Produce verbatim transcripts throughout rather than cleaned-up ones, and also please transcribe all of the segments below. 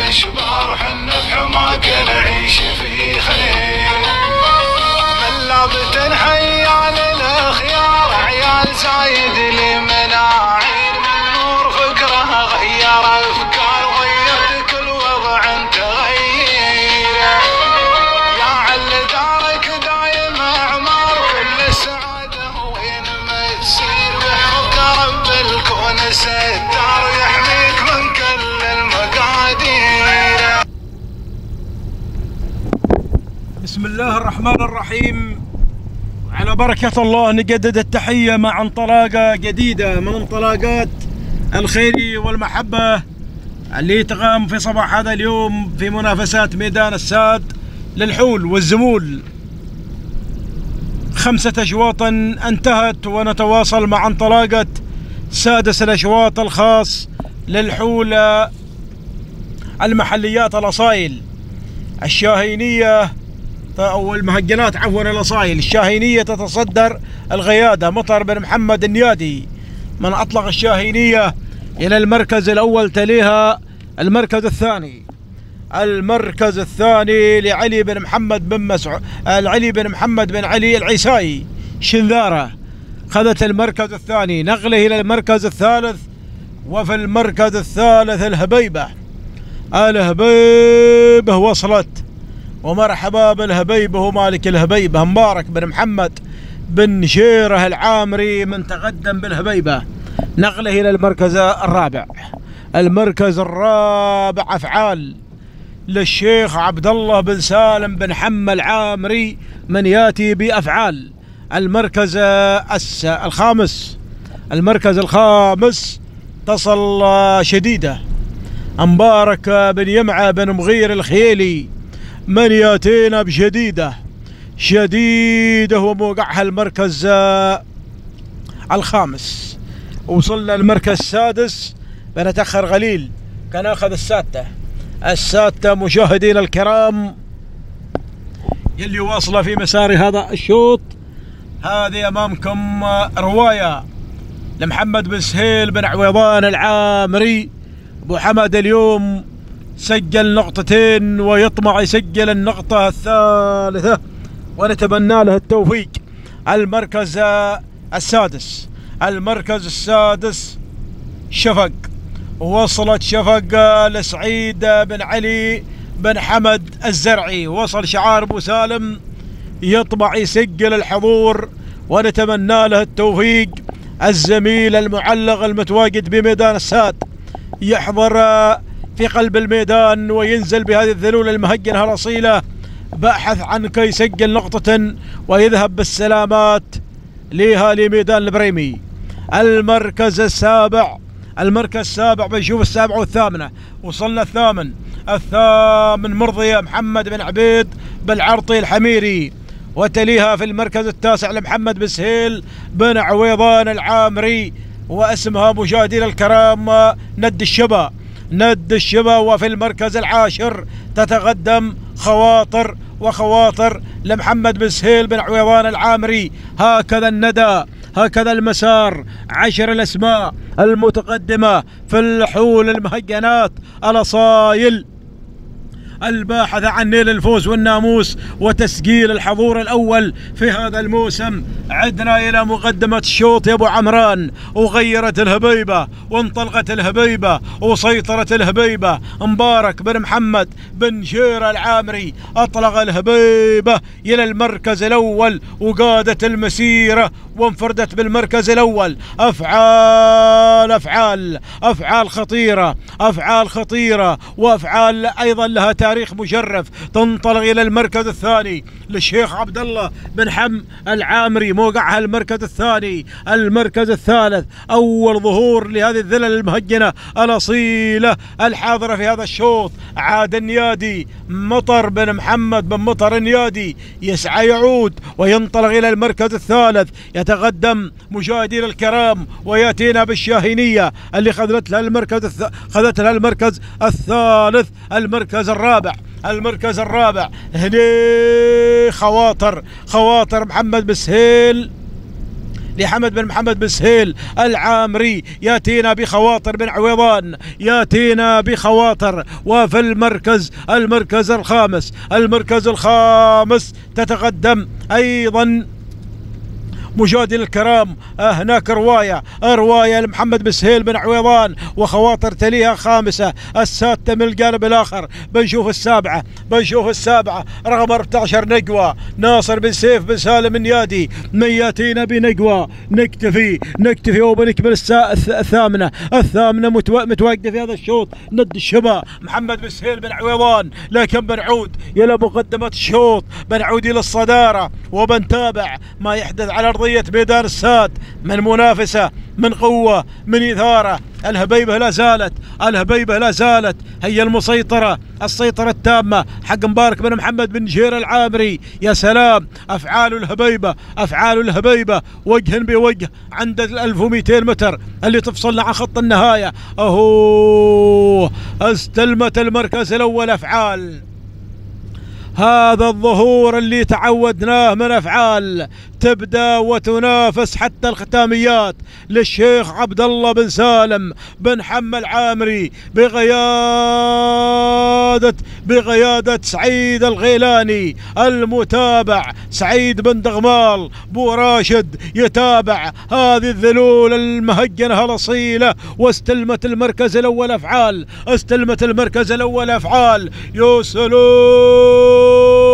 الاشبار حنا بحماك نعيش في خير. من لابد نحيي على الاخيار عيال زايد لمناعير، من نور فكره غير افكار وغير كل وضع تغير. يا عل دارك دايم اعمار كل السعاده وين ما تسير، بحبك رب الكون ستار يحميك من كل المقادير. بسم الله الرحمن الرحيم. على بركة الله نجدد التحية مع انطلاقة جديدة من انطلاقات الخير والمحبة اللي تقام في صباح هذا اليوم في منافسات ميدان الساد للحول والزمول. خمسة أشواط انتهت ونتواصل مع انطلاقة سادس الأشواط الخاص للحول المحليات الأصايل الشاهينية أو المهجنات عفوا الأصايل. الشاهينية تتصدر القيادة، مطر بن محمد النيادي من أطلق الشاهينية إلى المركز الأول، تليها المركز الثاني. المركز الثاني لعلي بن محمد بن مسعود علي بن محمد بن علي العيسائي شنذارة، خذت المركز الثاني. نقله إلى المركز الثالث، وفي المركز الثالث الهبيبة. الهبيبة وصلت، ومرحبا بالهبيبة ومالك الهبيبة مبارك بن محمد بن شيره العامري من تقدم بالهبيبة. نقله إلى المركز الرابع. المركز الرابع أفعال للشيخ عبد الله بن سالم بن حمى العامري من ياتي بأفعال. المركز الخامس المركز الخامس تصل شديدة مبارك بن يمعة بن مغير الخيلي من ياتينا بشديدة شديدة وموقعها المركز الخامس. وصلنا المركز السادس، بنتأخر قليل كان أخذ السادسة. السادسة مشاهدين الكرام يلي واصلة في مسار هذا الشوط. هذه أمامكم رواية لمحمد بن سهيل بن عويضان العامري. أبو حمد اليوم سجل نقطتين ويطمع يسجل النقطة الثالثة ونتمنى له التوفيق. المركز السادس المركز السادس شفق، وصلت شفق لسعيد بن علي بن حمد الزرعي. وصل شعار ابو سالم يطمع يسجل الحضور ونتمنى له التوفيق. الزميل المعلق المتواجد بميدان الساد يحضر في قلب الميدان وينزل بهذه الذلولة المهجنة الأصيلة باحث عن كي يسجل نقطة ويذهب بالسلامات لها لميدان البريمي. المركز السابع المركز السابع بنشوف السابعة والثامنة. وصلنا الثامن الثامن مرضية محمد بن عبيد بالعرطي الحميري، وتليها في المركز التاسع لمحمد بن سهيل بن عويضان العامري، واسمها مشاهدينا الكرام ند الشبا ند الشبا. وفي المركز العاشر تتقدم خواطر وخواطر لمحمد بن سهيل بن عويضان العامري. هكذا الندى، هكذا المسار. عشر الأسماء المتقدمة في الحول المهجنات الأصايل الباحثة عن نيل الفوز والناموس وتسجيل الحضور الأول في هذا الموسم. عدنا إلى مقدمة الشوط يا أبو عمران، وغيرت الهبيبة وانطلقت الهبيبة وسيطرت الهبيبة. مبارك بن محمد بن شير العامري أطلق الهبيبة إلى المركز الأول وقادت المسيرة وانفردت بالمركز الأول. أفعال أفعال أفعال خطيرة أفعال خطيرة وأفعال أيضا لها تاريخ مشرف. تنطلق إلى المركز الثاني للشيخ عبد الله بن حم العامري، موقعها المركز الثاني. المركز الثالث أول ظهور لهذه الذلل المهجنة الأصيلة الحاضرة في هذا الشوط. عاد النيادي مطر بن محمد بن مطر النيادي يسعى يعود وينطلق إلى المركز الثالث. يتقدم مشاهدينا الكرام وياتينا بالشاهينية اللي خذت لها المركز الث... خذت لها المركز الثالث. المركز الرابع المركز الرابع هني خواطر خواطر محمد بن سهيل لحمد بن محمد بن سهيل العامري، ياتينا بخواطر بن عويضان، ياتينا بخواطر. وفي المركز المركز الخامس المركز الخامس تتقدم أيضا مجادل الكرام. هناك رواية رواية لمحمد بن سهيل بن عويضان، وخواطر تليها خامسة السادسة من الجانب الآخر. بنشوف السابعة بنشوف السابعة رقم أربعة عشر نقوى ناصر بن سيف بن سالم النيادي، من ياتينا بنقوى. نكتفي نكتفي وبنكمل الثامنة الثامنة متواجدة في هذا الشوط ند الشبا محمد بن سهيل بن عويضان. لكن بنعود إلى مقدمة الشوط، بنعود إلى الصدارة، وبنتابع ما يحدث على أرضية ميدان الساد من منافسة، من قوة، من إثارة. الهبيبة لا زالت الهبيبة لا زالت هي المسيطرة، السيطرة التامة حق مبارك بن محمد بن جير العامري. يا سلام، أفعال الهبيبة أفعال الهبيبة وجها بوجه عند ال ألف ومئتين متر اللي تفصلنا عن خط النهاية. أهو استلمت المركز الأول أفعال. هذا الظهور اللي تعودناه من أفعال، تبدأ وتنافس حتى الختاميات للشيخ عبد الله بن سالم بن حم العامري بقيادة بقيادة سعيد الغيلاني. المتابع سعيد بن دغمال بو راشد يتابع هذه الذلول المهجنة الأصيلة. واستلمت المركز الأول أفعال استلمت المركز الأول أفعال. يا سلام،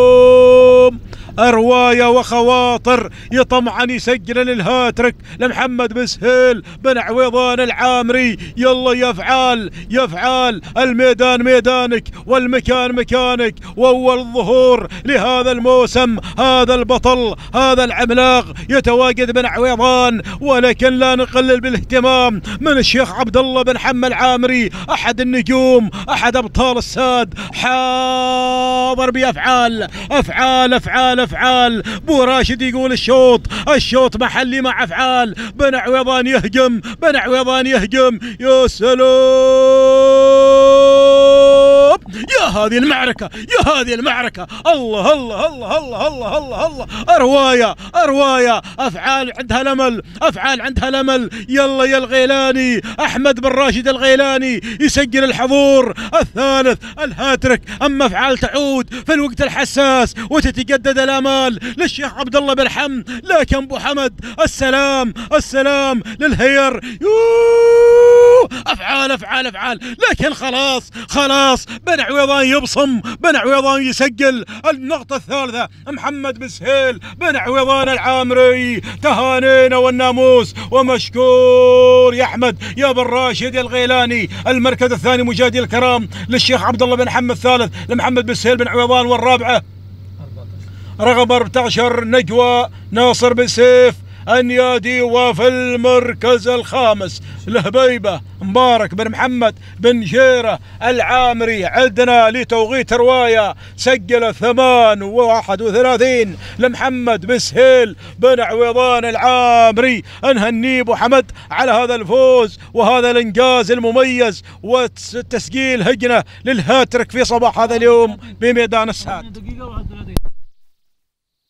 رواية وخواطر يطمعن يسجل الهاتريك لمحمد بن سهيل بن عويضان العامري. يلا يا افعال يا افعال، الميدان ميدانك والمكان مكانك. واول ظهور لهذا الموسم، هذا البطل هذا العملاق يتواجد بن عويضان. ولكن لا نقلل بالاهتمام من الشيخ عبد الله بن حم العامري، احد النجوم احد ابطال الساد، حاضر بافعال افعال افعال افعال. بو راشد يقول الشوط الشوط محلي مع افعال. بن عويضان يهجم بن عويضان يهجم. يا سلام، يا هذه المعركة يا هذه المعركة. الله الله الله الله الله الله الله. رواية رواية افعال عندها الامل افعال عندها الامل. يلا يا الغيلاني، احمد بن راشد الغيلاني يسجل الحضور الثالث الهاتريك. اما افعال تعود في الوقت الحساس وتتجدد الامال للشيخ عبد الله بن حم. لكن ابو حمد السلام السلام للهير. افعال افعال افعال. لكن خلاص خلاص بن عويضان يبصم بن عويضان يسجل النقطة الثالثة. محمد بن سهيل بن عويضان العامري، تهانينا والناموس ومشكور يا احمد يا بن راشد يا الغيلاني. المركز الثاني مجادل الكرام للشيخ عبد الله بن حم، الثالث لمحمد بن سهيل بن عويضان، والرابعة رقم أربعة عشر نجوى ناصر بن سيف النيادي. وفي المركز الخامس الهبيبة مبارك بن محمد بن جيرة العامري. عندنا لتوقيت رواية سجل ثمان وواحد وثلاثين لمحمد بن سهيل بن عويضان العامري. نهني ابو حمد على هذا الفوز وهذا الانجاز المميز وتسجيل هجنة للهاتريك في صباح هذا اليوم بميدان الساد.